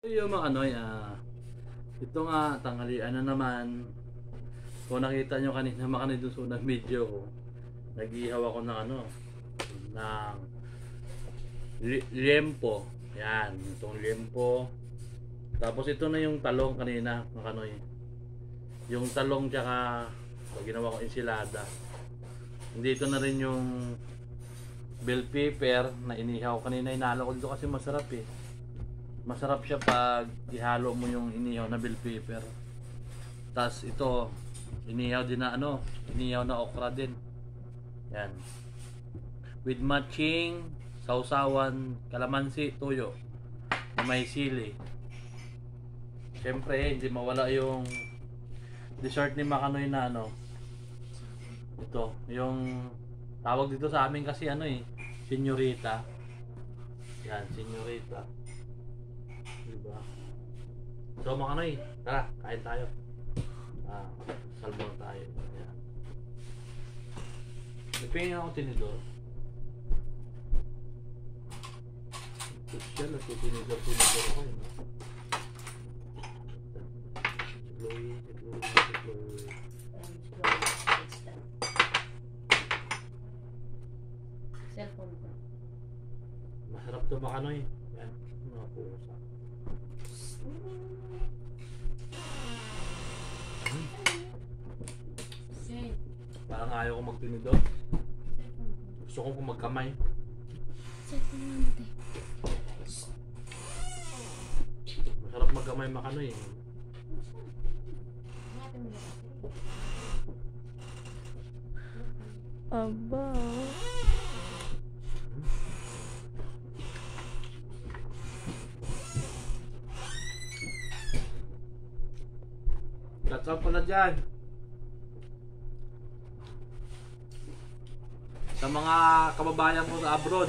Yung mga ano, ito nga, tanghalian na naman. Kung nakita nyo kanina mga doon sa unang video ko, nag-ihaw ako ng ano, ng liempo. Yan, itong liempo. Tapos ito na yung talong kanina, mga kanoy. Yung talong tsaka ginawa ko ensilada. Dito na rin yung bell pepper na inihaw kanina. Inalo ko dito kasi masarap eh. Masarap siya pag ihalo mo yung inihaw na bell pepper. Tapos ito, inihaw din na ano, inihaw na okra din. Yan. With matching sausawan, kalamansi, tuyo na may sili. Siyempre, hindi mawala yung dessert ni Makanoy na ano. Ito, yung tawag dito sa amin kasi ano eh, senyorita. Yan, senyorita. Diba? So Makanoy, tara, kain tayo. Salmon tayo. Yan. Nagpingin ako tinidor. Social, tinidor ako yun. Chloe. Cellphone ko. Masarap to Makanoy. Yan, mga pusa. Parang ayaw ko magtinidor. Gusto ko magkamay. Masarap magkamay Makanoy. Aba. That's up pala dyan. Sa mga kababayan mo sa abroad,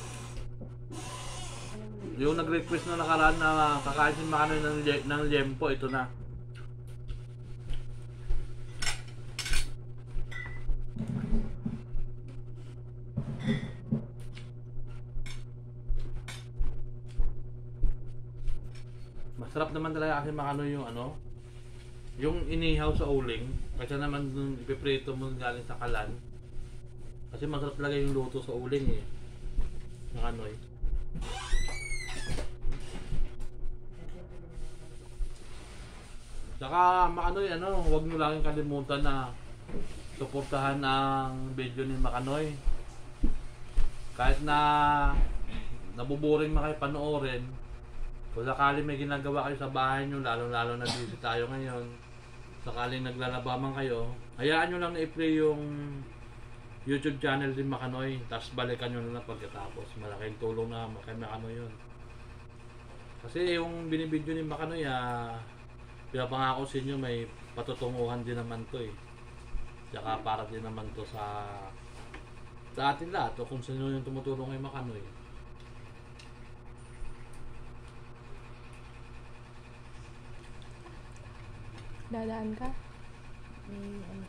yung nag-request na nakaraan na kakain si Makanoy ng liempo, ito na. Masarap naman talaga kasi Makanoy yung ano, yung inihaw sa uling, kasi naman dun ipiprito mo galing sa kalan. Kasi masarap talaga yung luto sa uling eh. Makanoy. Saka Makanoy, ano, huwag nyo lang kalimutan na suportahan ang video ni Makanoy. Kahit na nabuboring kayo panoorin, kung sakali may ginagawa kayo sa bahay nyo, lalo na busy tayo ngayon, sakaling naglalaba man kayo, hayaan nyo lang na i-play yung YouTube channel din Makanoy, tapos balikan nyo na pagkatapos. Malaking tulong na kay Makanoy yun. Kasi yung binibidyo ni Makanoy, pinapangako sa inyo may patutunguhan din naman to eh. Tsaka para din naman to sa atin lahat, o kung sino yung tumutulong kay Makanoy. Dadaan ka? Ano.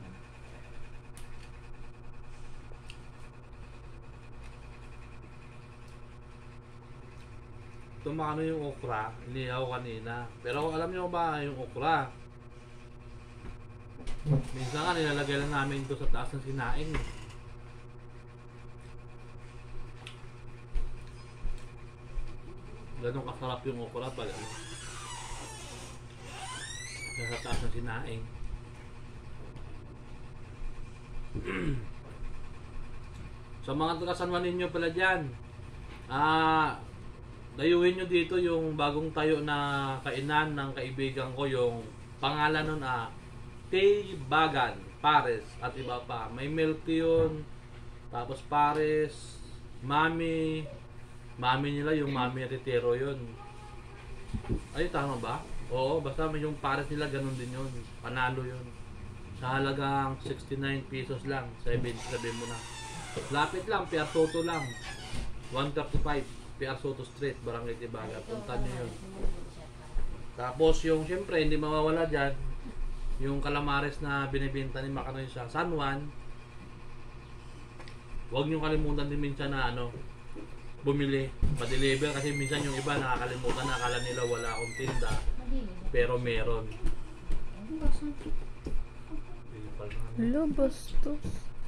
Ito Makanoy yung okra, inihaw kanina. Pero alam nyo ba yung okra? Minsan nga nilalagay lang namin ito sa taas ng sinaing. Ganun kasarap yung okra pala. Nasa taas ng sinaing. Sa mga taga-San ninyo pala dyan, dayuhin nyo dito yung bagong tayo na kainan ng kaibigan ko. Yung pangalan nun Bagan, Pares at iba pa. May milk yun, tapos Pares, Mami nila yung Mami Retero yun. Ay, tama ba? Oo, basta may yung Pares nila ganun din yun. Panalo yun. Sa halagang 69 pesos lang. 70 sabihin mo na. Lapit lang, Pier Soto lang. 135 Pier Soto Street, Barangay Tibaga. Punta nyo yun. Tapos yung syempre hindi mawawala dyan, yung calamares na binibenta ni Makanoy sa San Juan. Huwag nyo kalimutan din minsan na ano, bumili, pa-deliver kasi minsan yung iba nakakalimutan na akala nila wala akong tinda Malinis. pero meron. Ano ba sa? Hindi pa naman. Lo, bastos.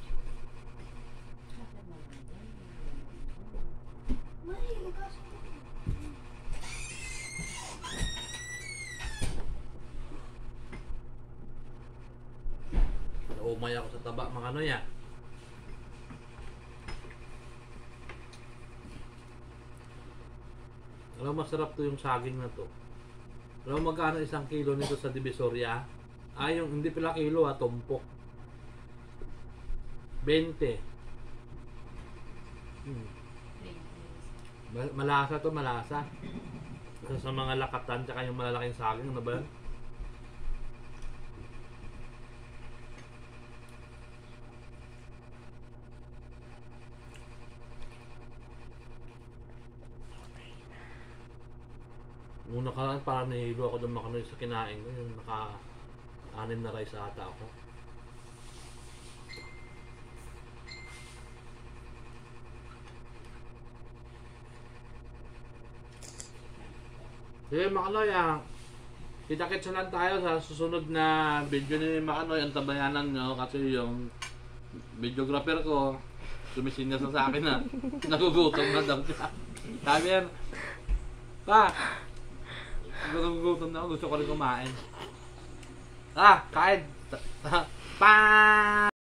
Naumay ako sa taba mga ano ya. Alam mo, masarap to yung saging na to. Alam mo magkano 1 kilo nito sa Divisoria? Yung hindi pala kilo tumpok. 20. Malasa to, malasa. Kasi sa mga lakatan, tsaka yung malalaking saging, ano ba yun? Una ka lang, parang nahilo ako doon makanoy sa kinain ko. Yung naka-anim na rice ata ako. Sige, Makanoy, kita-kitsa lang tayo sa susunod na video ni Makanoy. Ang tabayanan nyo kasi yung videographer ko sumisinyas na sa akin na nagugutom na daw siya. Sabi yan, pa, nagugutom na ako, gusto ko rin kumain. Kain! Pa!